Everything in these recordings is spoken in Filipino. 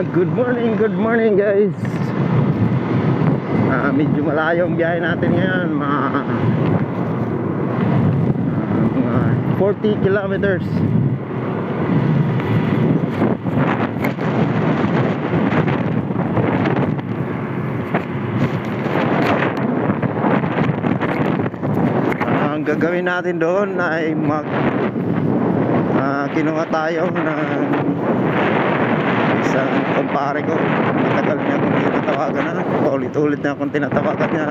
Good morning guys. Medyo malayo ang biyahe natin ngayon, mga 40 kilometers. Ang gagawin natin doon ay kinuha tayo ng isang kumpare ko. Matagal niya akong tinatawagan na, ulit-ulit na akong tinatawagan niya.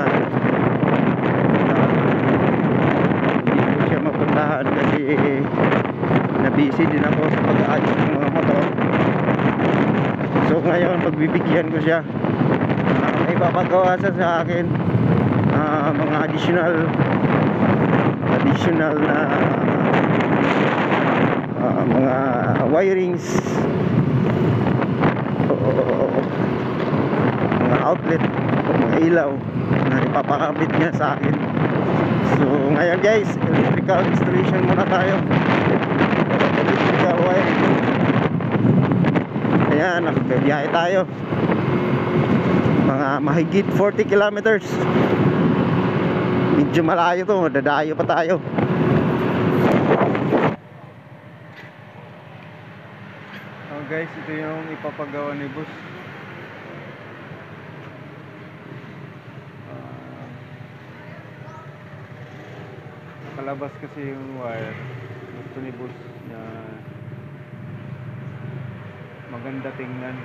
Hindi ko siya mapuntahan kasi na-busy din ako sa pag-aayos ng mga motor. So ngayon pagbibigyan ko siya, may papagawa siya sa akin mga additional na mga wirings, mga outlet, mga ilaw na ipapakabit niya sa akin. So ngayon guys, electrical installation muna tayo, electrical wiring. Ayan, nakabiyahe tayo mga mahigit 40 kilometers. Medyo malayo to, dadayo pa tayo. Guys, ito yung ipapagawa ni boss. Nakalabas kasi yung wire. Gusto ni boss na maganda tingnan.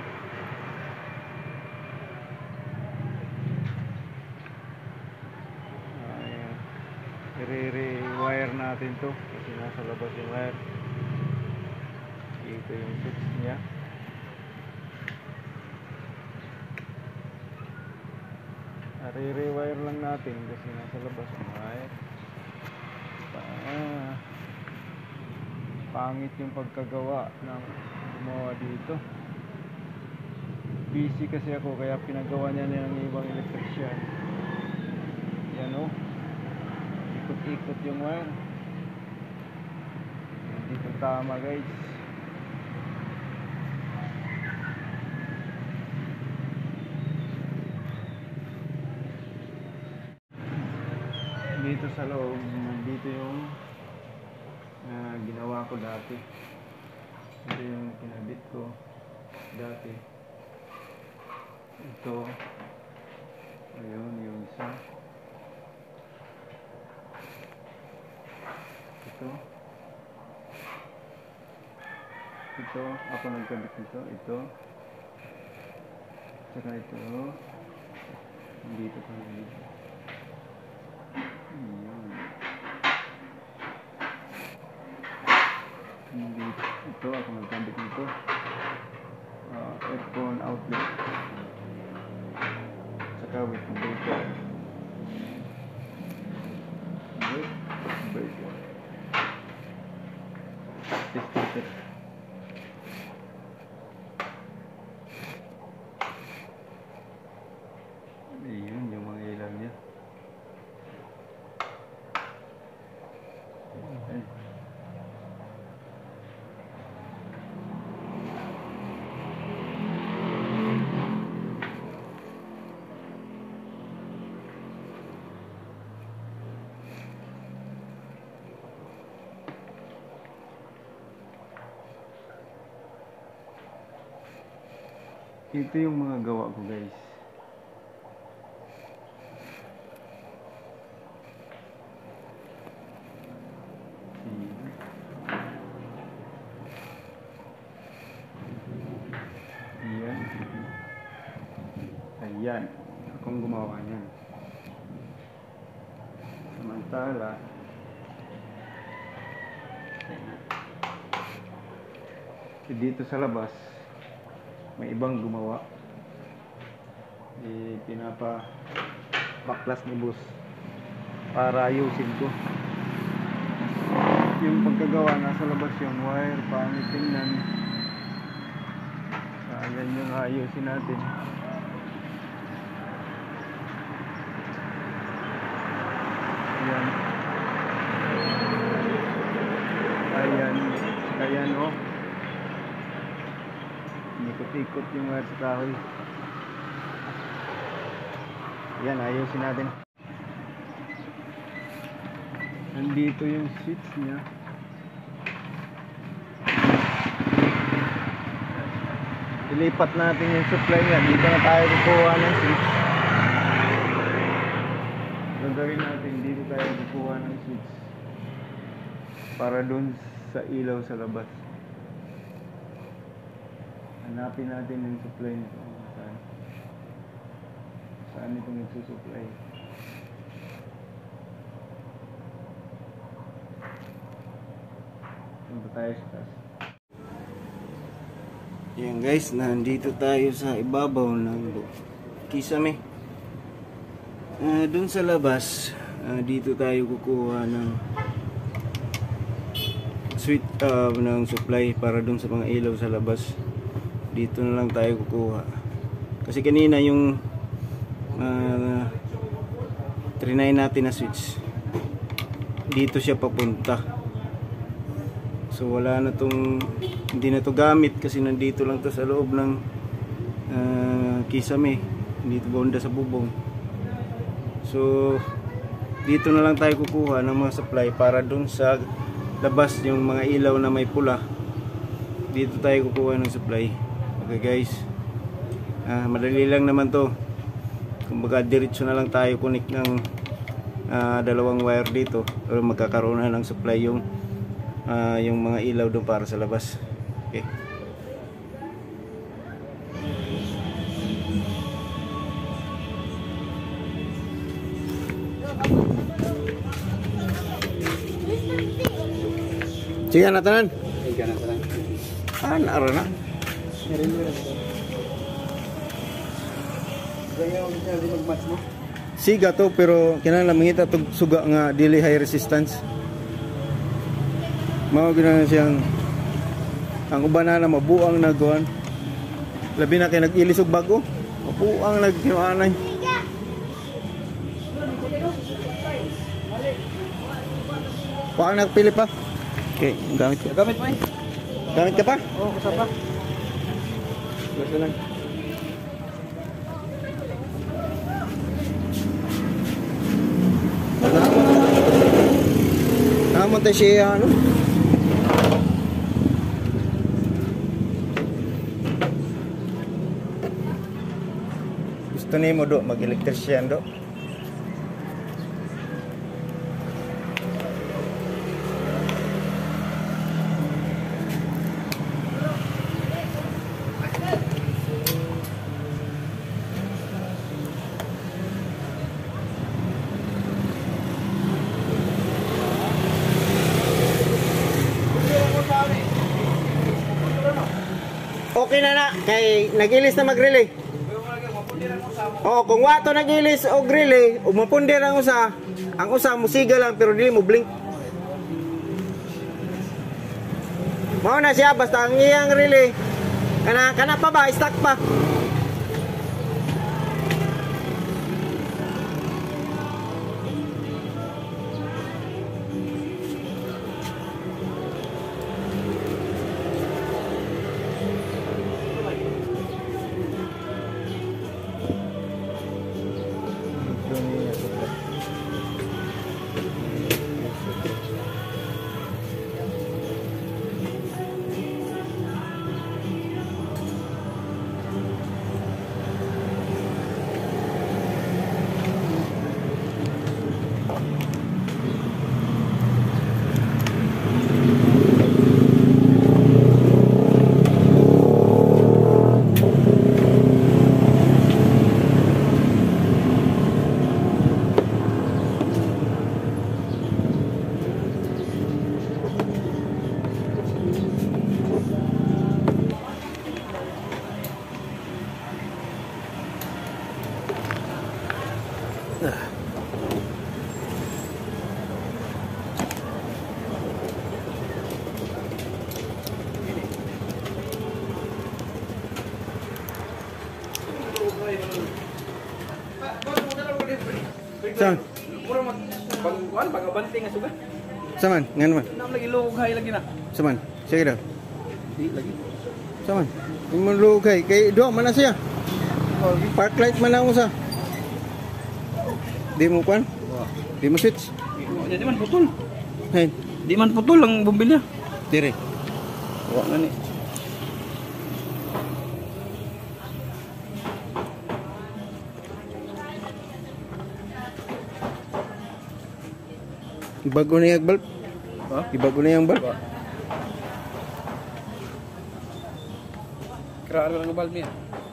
I-rewire natin to kasi nasa labas yung wire. Ito yung switch niya. I-rewire lang natin kasi nasa labas yung wire. Pangit yung pagkagawa ng gumawa dito. Busy kasi ako kaya pinagawa niya ng ibang electrician. Yan o, ikot-ikot yung wire. Hindi ito tama guys. Dito sa loob, dito yung ginawa ko dati. Ito yung kinabit ko dati. Ito, ayun yung isa. Ito ako nagkabit nito. Ito, saka ito dito pa dito. Ito ako nagkabit nito. Aircon outlet, saka with breaker. Disconnected. Ayun yung mga ilaw niya. Ito yung mga gawa ko guys. Ayan, akong gumawa niyan. Samantala dito sa labas may ibang gumawa. Pinapa-baklas ni boss para ayusin ko. Yung pagkagawa nasa labas yung wire, pangit tingnan. Ayan yung ayusin natin. Ayan, o. ikot-ikot yung wire sa kahoy. Yan, ayusin natin. Nandito yung switch niya. Ilipat natin yung supply niya. Dito na tayo kukuha ng switch. Gagawin natin, dito tayo kukuha ng switch para dun sa ilaw sa labas. Hanapin natin yung supply nito. Saan ito nagsusupply? Punta tayo sa taas. Yan guys, nandito tayo sa ibabaw ng Kisame. Dun sa labas, dito tayo kukuha ng switch ng supply para dun sa mga ilaw sa labas. Dito na lang tayo kukuha. Kasi kanina yung trinay natin na switch, dito siya papunta. So wala na tong, hindi na to gamit kasi nandito lang to sa loob ng Kisame, dito banda sa bubong. So dito na lang tayo kukuha ng mga supply para dun sa labas, yung mga ilaw na may pula, dito tayo kukuha ng supply. Okay guys, madali lang naman to. Kumbaga diretso na lang tayo connect ng dalawang wire dito, o magkakaroon na ng supply yung mga ilaw doon para sa labas. Okay. Sige na tanan. Sige na tanan. Nara na. Siga to pero kinahanglan mangita tog suga nga dili high resistance. Mao gina siyang ang uban na mabuang nagkuan. Labi na kay nag-ilis og bago. Mabuang nagkinuanay. Paano nagpili pa? Okay, gamit ko. Gamit mo eh. Gamit ka pa? Oo, kasama. Basta lang. Naman tayo siya ano? Gusto niyo mo do mag-electrician do? Okay na kay nagilis na mag-relay. Kung wato nagilis og relay, umapundir ang usa musiga lang pero dili mo blink. Mao na siya basta ang iyang relay. Kana pa ba stuck pa. Saan? Pag-abanting nga suga. Saman? Ngano man? Nam lagi lughay lagi na. Saman? Sige daw. Di lagi. Saman. Imong lugay kay do man na siya. Park light man na usa. Di mo kwan? Di mo switch. Di man putol. Hay, Di man putol ang bumbilya. dire. Wa na ni. Ibago na yung bulb. Ha? Ibago na yung bulb. Kira lang ng balmi.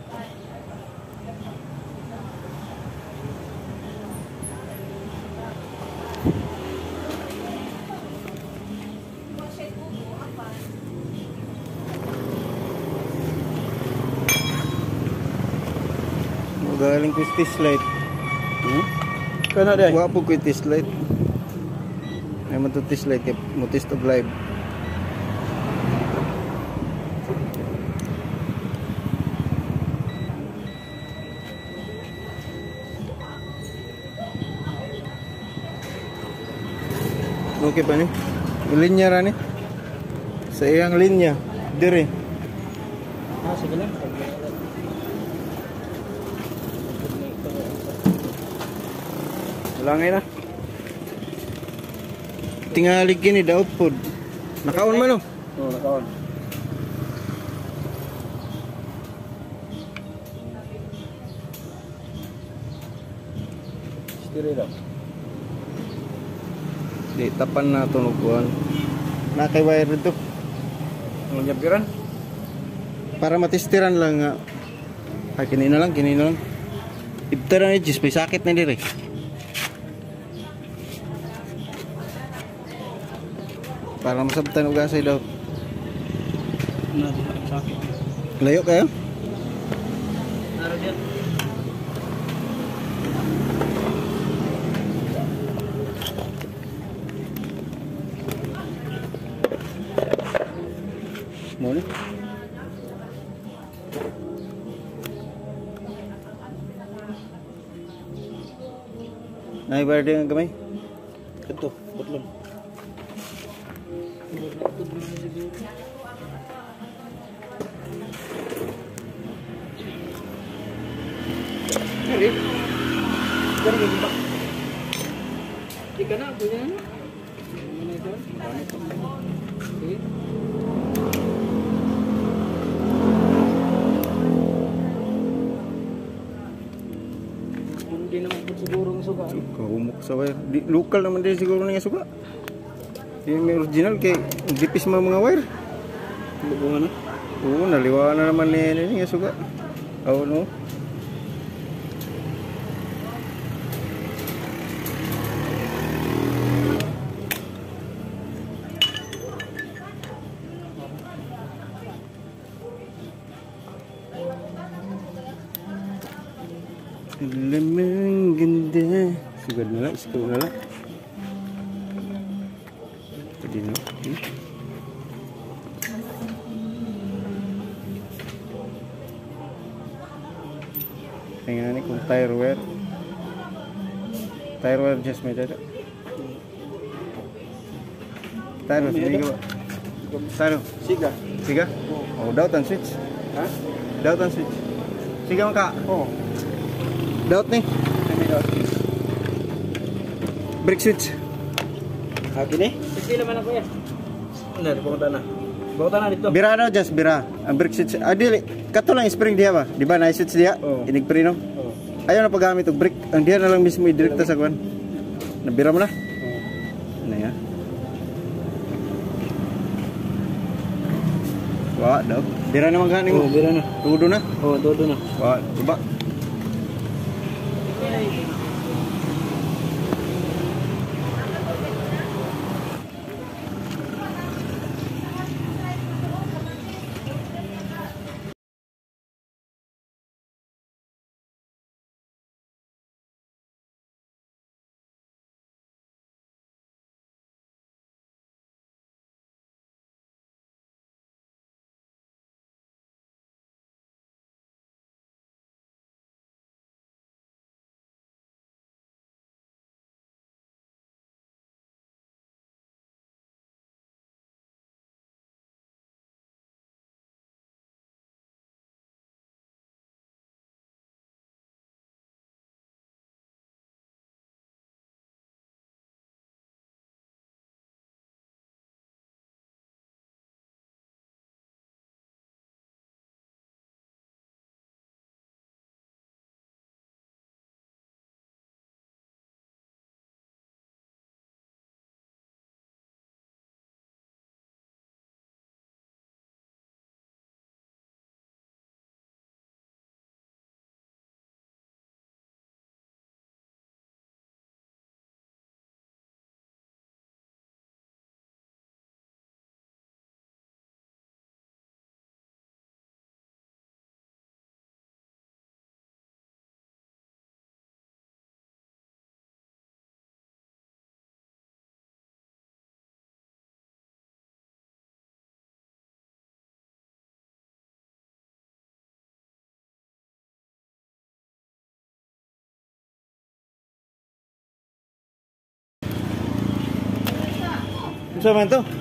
Galing ko test light. Kana day. Wa po ko test light. Ay mo to test light kay mo test of live. Okay pa ni? Linya ra ni. Sa iyang linya dire. Ah, sige lang. Wala ngay na. Tingali kini daw pod. Nakaon man oh. Oo, nakaon. Stiri daw. Di tapan na tunuguan. Na kay wire dito. Ang nyabiran? Para matestiran lang nga. Ay kini na lang, kini na lang. Ibtara ni Jis, may sakit na dire. Para masabtan og gasay daw. Sakit. Layo kayo? Naro diyan. Mo ni. Nay barde ang gamay. Ito, putlon. Ika na, punya na. Mana itu? Okay. Hindi naman po siguro ng suga. Kahumok sa wire. Di, local naman din siguro na yung suga. Yung may original kay dipis mga wire. Lubungan na. Oo, naliwa na naman ni yung suga. Oo, no? Alam mo ang ganda. Sugad na lang, isko na lang. Pwede na. Tingnan ni kung tire wear. Tire wear just may dada. Tire wear, hindi ka ba? Tire, Siga. siga? Oh, doubt and switch. Ha? Doubt and switch. Siga man ka. Oh. Doubt ni. Kami daw. Brake switch. Akin eh? Sila man ako yan. Hindi, pumunta na. Pumunta na dito. Bira na just bira. Ang brake switch. Dili. Kato lang spring diha ba? Di ba na switch diha? Oo. Inig pre no? Oo. Ayaw na paggamit og brake. Ang diha na lang mismo i-direkta sa kwan. Nabira mo na? Oo. Ano ya? Wa daw. Bira naman gani mo. Oo, bira na. Tudo na. Oo, todo na. Wa, diba? Unsa man to?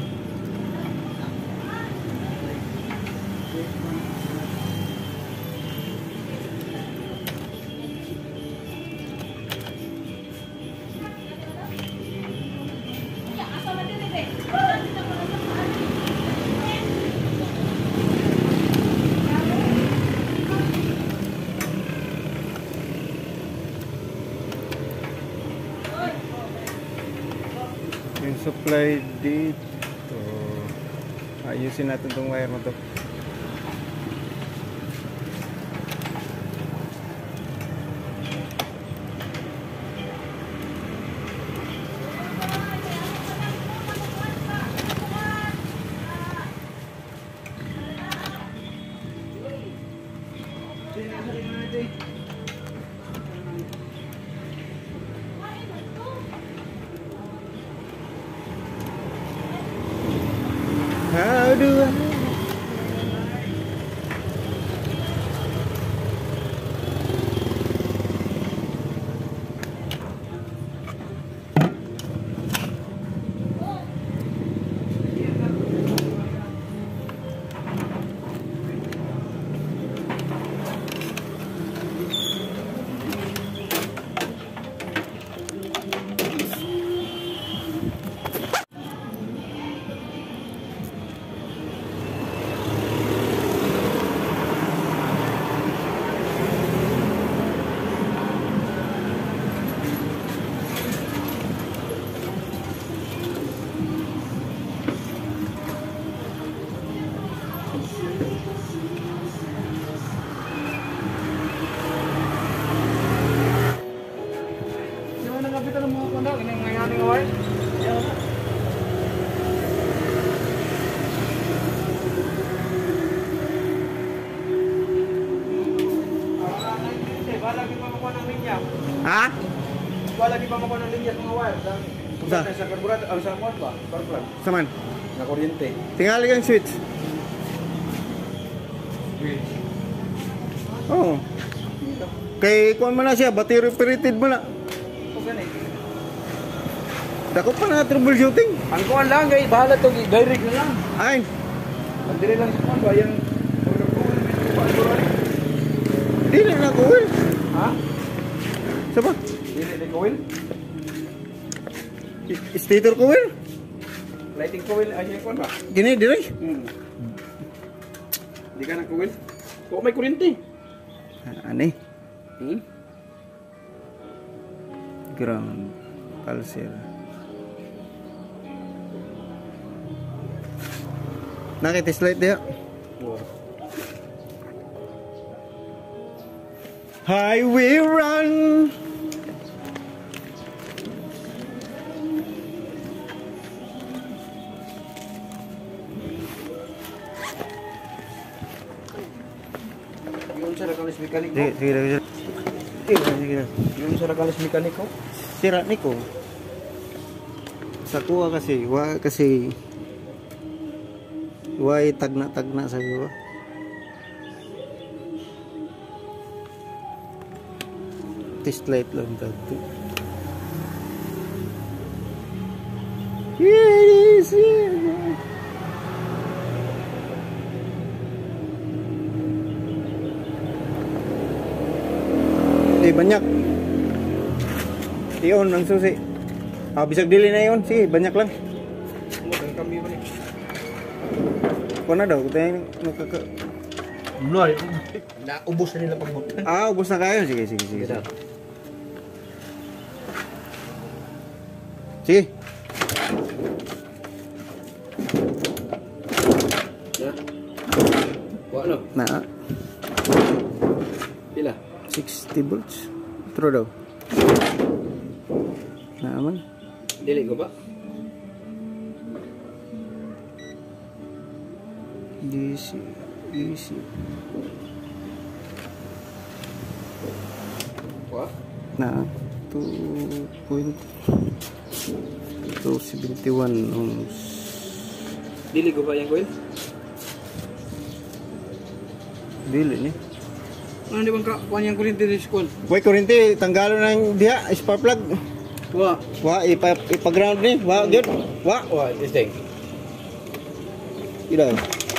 Yung supply dito. Ayusin natin tong wire na to. How do I? Ha? Wala lagi pa makuha ng linya mga wire. Sa? Sa karburador, sa kuwan ba? Karburador. Saman. Na kuryente. Tingali kang switch. Oo. Kay kuan mo na siya, battery operated mo na. O gani. Dako pa na troubleshooting. Ang kuwan lang gay bahala to direct na lang. Ay, Ang dire lang sa kuwan ba yang dili na coil. ha? Saba? Dili di coil. Stator coil. Lighting coil ay yung kuwan ba? Gini dire. Di ka na coil. Kung may kuryente. Ani? Hmm? Ground. Pulsar. Nakita slide dia. Highway run. Yung sa rakalis mekaniko. Sige. Yung sa rakalis mekaniko. Sira niko. Sa kuha kasi, why tagna sa kuha. Test light lang dito. Yes. Banyak. Iyon ang susi. Bisag dili na yun. Sige, banyak lang. Mudan kami ba ni? Kuha na daw. Tayo nakaka... No, naubos na nila pagbutan. Ubos na kayo. Sige. Sige. Ano? Na. Pila? 60 volts. True daw. Naaman. Dili ko ba? DC. What? Na 2.271 ohms. Dili ko ba yung coil? Dili ni. Ano di bang kuha yung kuryente sa school? Boy, kurente, tanggalo ng diha, spark plug. Wa. Wa ipa-ground ni. Wa gyud. Wa. Wa, this thing. Ila.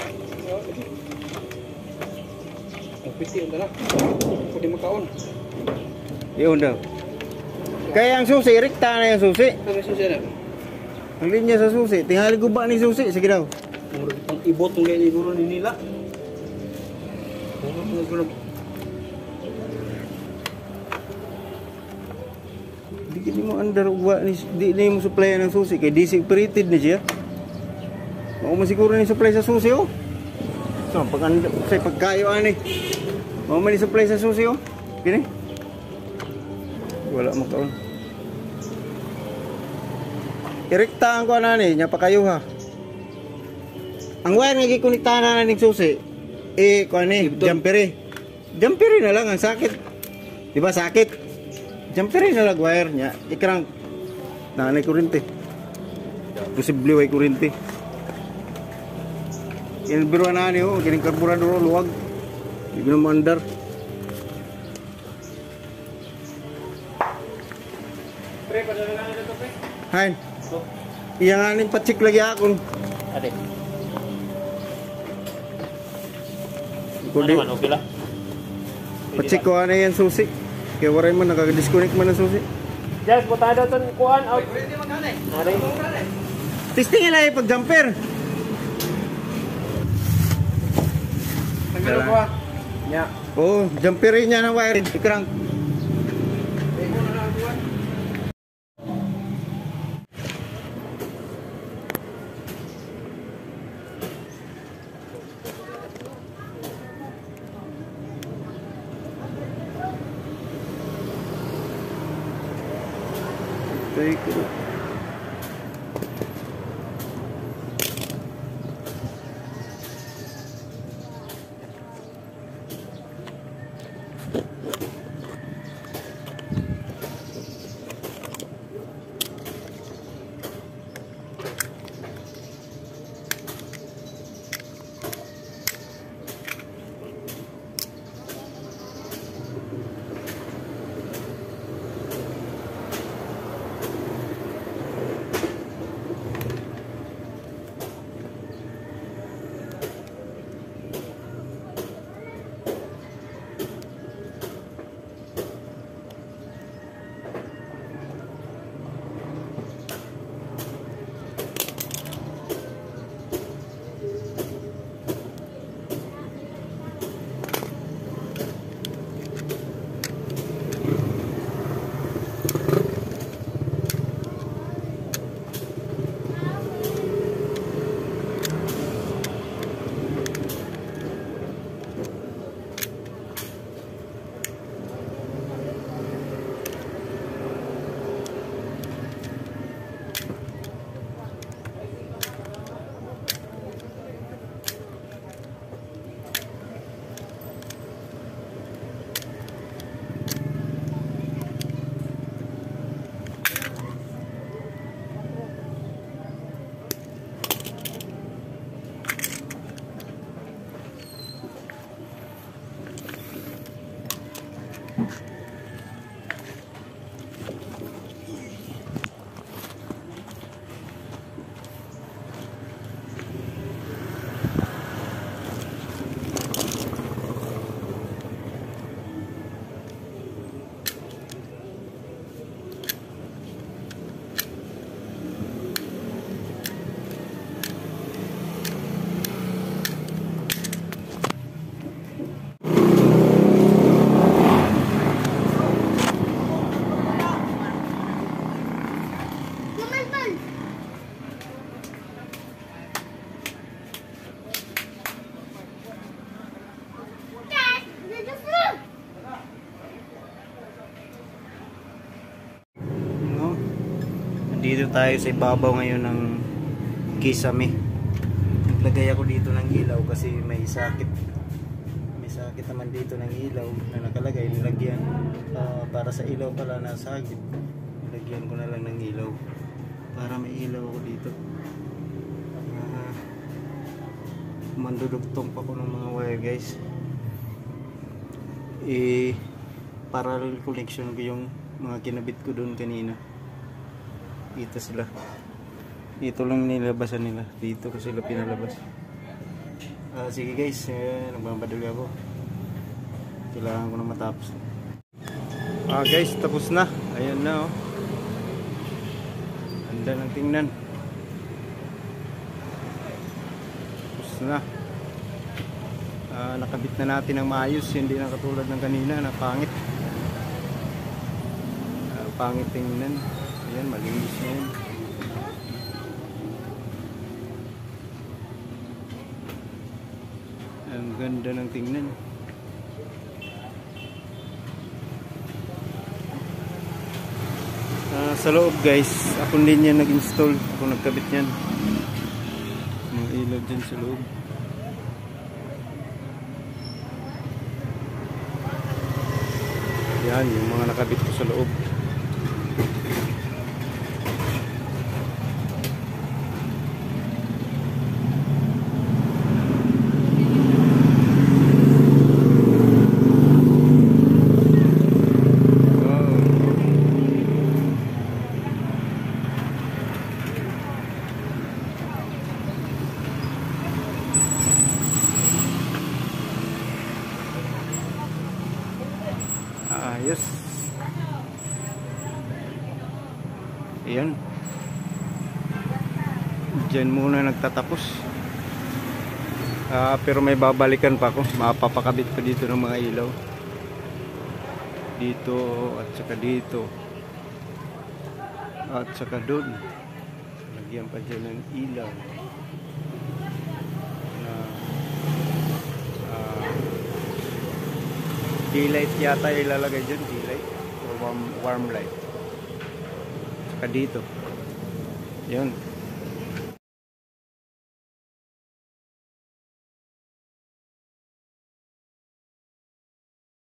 Ang piti ang dala. Pwede makaon. Yun daw. Kaya ang susi, rekta na yung susi. Ano susi na? Ang linya sa susi, tingali guba ni susi. Sige daw. Murag pang ibot ng ganyan siguro ni nila. Di mo under uwa ni di mo supply ng susi kay di separated na siya. Mao man siguro ni supply sa susi oh. So pag sa pagkayo ani. Mao man ni supply sa susi oh. Kini. Wala makaon. Irektahan ko na ni nya pa kayo ha. Ang wire nga gikonektahan na ning susi. Kuan ni jumperi. Jumperi na lang ang sakit. Di ba sakit? Jumperi na lang wire nya. Ikrang nanay kurente. Posible way kurente. Yan biro na ni oh, kining karburador luwag. Di mo mandar. Pre, padala na ito pre. Hain. Iyang aning patsik lagi akon. Ade. Kundi Ano man okay la. patsik ko ana yan susi. Kaya waray man nakaka-disconnect man ang susi. Just botado ton kuan out. Pwede magkanay. Are. Testing nila yung pag-jumper. Tanggal ko. Nya. Oh, jumperin niya ng wire. Ikrang. Take it. Dito tayo sa ibabaw ngayon ng Kisame. Naglagay ako dito ng ilaw kasi may sakit. May sakit naman dito ng ilaw na nakalagay. Nilagyan para sa ilaw pala na sakit. Nilagyan ko na lang ng ilaw para may ilaw ako dito. Mandudugtong pa ko ng mga wire guys. Parallel connection ko yung mga kinabit ko doon kanina. Dito sila. Dito lang nilabasan nila. Dito ko sila pinalabas. Sige guys, nagmamadali ako. Kailangan ko na matapos. Guys, tapos na. Ayan na oh. Handa ng tingnan. Tapos na. Nakabit na natin ang maayos. Hindi na katulad ng kanina na pangit. Pangit tingnan. Ayan, malinis na yun. Ang ganda ng tingnan. Sa loob guys, ako din yan nag-install. Ako nagkabit yan. Mga ilaw dyan sa loob. Yan, yung mga nakabit ko sa loob. Ayos. Ayan. Diyan muna nagtatapos. Pero may babalikan pa ako. Mapapakabit pa dito ng mga ilaw. Dito at saka dito. At saka doon. Lagyan pa dyan ng ilaw. Daylight yata ilalagay dyan, daylight or warm light. Saka dito. Yun.